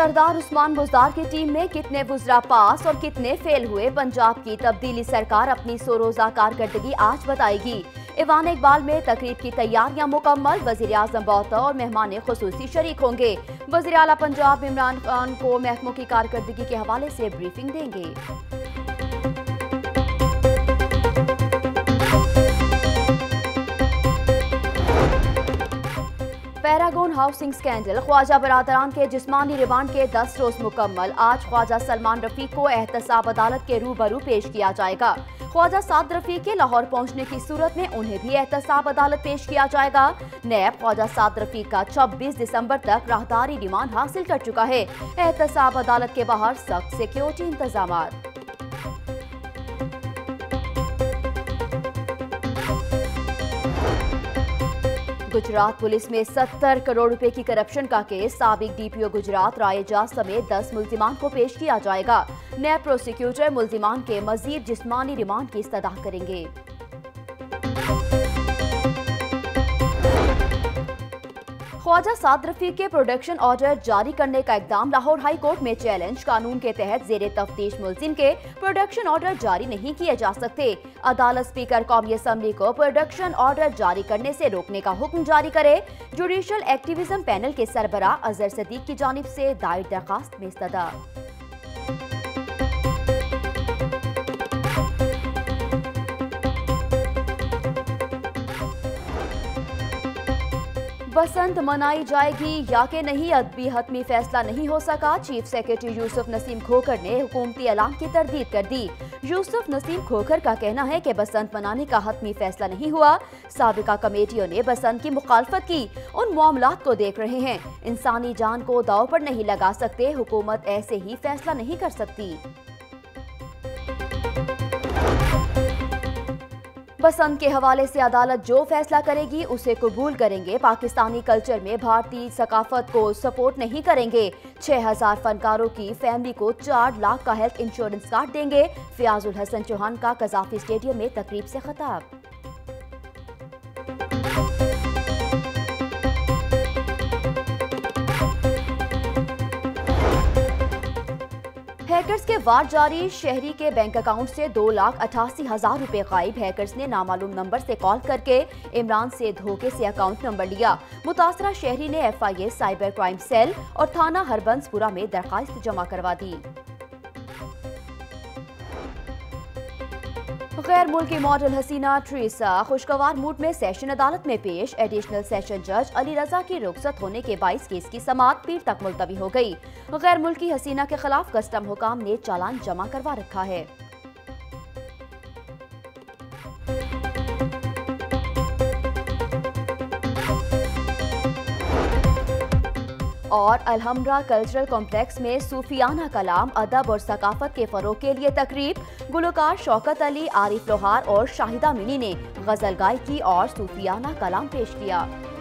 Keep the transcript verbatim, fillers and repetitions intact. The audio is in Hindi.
सरदार उस्मान बुजदार की टीम में कितने वुज़रा पास और कितने फेल हुए, पंजाब की तब्दीली सरकार अपनी सौ रोजा कारकर्दगी आज बताएगी। ईवान इकबाल में तकरीब की तैयारियां मुकम्मल, वज़ीर आज़म बहुत और मेहमान खुसूसी शरीक होंगे। वज़ीर आला पंजाब इमरान खान को महकमों की कारकर्दगी के हवाले से ब्रीफिंग देंगे। पैरागॉन हाउसिंग स्कैंडल, ख्वाजा बरादरान के जिस्मानी रिमांड के दस रोज मुकम्मल। आज ख्वाजा सलमान रफीक को एहतसाब अदालत के रूबरू पेश किया जाएगा। ख्वाजा साद रफीक के लाहौर पहुंचने की सूरत में उन्हें भी एहतसाब अदालत पेश किया जाएगा। नैब ख्वाजा साद रफीक का छब्बीस दिसंबर तक राहदारी रिमांड हासिल कर चुका है। एहतसाब अदालत के बाहर सख्त सिक्योरिटी इंतजाम। गुजरात पुलिस में सत्तर करोड़ रुपए की करप्शन का केस, साबिक डीपीओ गुजरात अली एजाज समेत दस मुल्जिमान को पेश किया जाएगा। नैब प्रोसिक्यूटर मुल्जिमान के मजीद जिस्मानी रिमांड की इस्तदाह करेंगे। ख्वाजा साद रफीक के प्रोडक्शन ऑर्डर जारी करने का इकदाम, लाहौर हाई कोर्ट में चैलेंज। कानून के तहत जेरे तफ्तीश मुल्जिम के प्रोडक्शन ऑर्डर जारी नहीं किए जा सकते। अदालत स्पीकर कौमी असम्बली को प्रोडक्शन ऑर्डर जारी करने से रोकने का हुक्म जारी करे। जुडिशल एक्टिविज्म पैनल के सरबराह अजहर सदीक की जानिब से दायर दरखास्त में इस्तदा। बसंत मनाई जाएगी या कि नहीं, अदबी हतमी फैसला नहीं हो सका। चीफ सेक्रेटरी यूसुफ नसीम खोखर ने हुकूमती ऐलान की तरदीद कर दी। यूसुफ नसीम खोखर का कहना है कि बसंत मनाने का हतमी फैसला नहीं हुआ। साबिका कमेटियों ने बसंत की मुखालफत की, उन मामलात को देख रहे हैं। इंसानी जान को दांव पर नहीं लगा सकते, हुकूमत ऐसे ही फैसला नहीं कर सकती। बसंत के हवाले से अदालत जो फैसला करेगी उसे कबूल करेंगे। पाकिस्तानी कल्चर में भारतीय सकाफत को सपोर्ट नहीं करेंगे। छह हजार फनकारों की फैमिली को चार लाख का हेल्थ इंश्योरेंस कार्ड देंगे। फयाजुल हसन चौहान का कजाफी स्टेडियम में तकरीब से खिताब। हैकर्स के वार जारी, शहरी के बैंक अकाउंट से दो लाख अठासी हजार रुपए गायब। हैकर्स ने नामालूम नंबर से कॉल करके इमरान से धोखे से अकाउंट नंबर लिया। मुतासरा शहरी ने F I A cyber crime cell और थाना हरबंसपुरा में दरखास्त जमा करवा दी। गैर मुल्की मॉडल हसीना ट्रीसा खुशगवार मूड में सेशन अदालत में पेश। एडिशनल सेशन जज अली रजा की रुखसत होने के बाईस केस की समाअत पीर तक मुलतवी हो गई। गैर मुल्की हसीना के खिलाफ कस्टम हुकाम ने चालान जमा करवा रखा है। और अलहमरा कल्चरल कॉम्प्लेक्स में सूफियाना कलाम, अदब और सकाफत के फरोग के लिए तकरीब। गुलकार शौकत अली, आरिफ लोहार और शाहिदा मिनी ने गजल गायकी और सूफियाना कलाम पेश किया।